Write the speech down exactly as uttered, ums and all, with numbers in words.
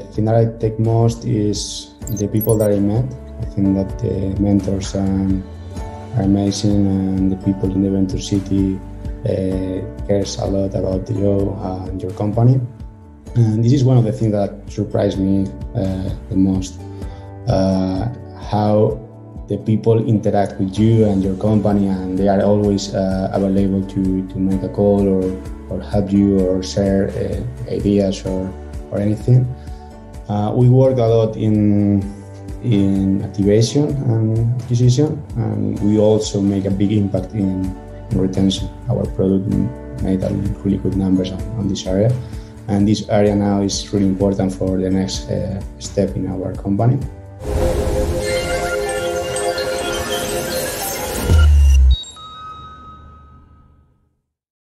thing that I take most is the people that I met. I think that the mentors um, are amazing, and the people in the TheVentureCity uh, cares a lot about you and your company. And this is one of the things that surprised me uh, the most, uh, how the people interact with you and your company, and they are always uh, available to, to make a call or, or help you or share uh, ideas or, or anything. Uh, we work a lot in, in activation and acquisition, and we also make a big impact in, in retention. Our product made a really good numbers on, on this area, and this area now is really important for the next uh, step in our company.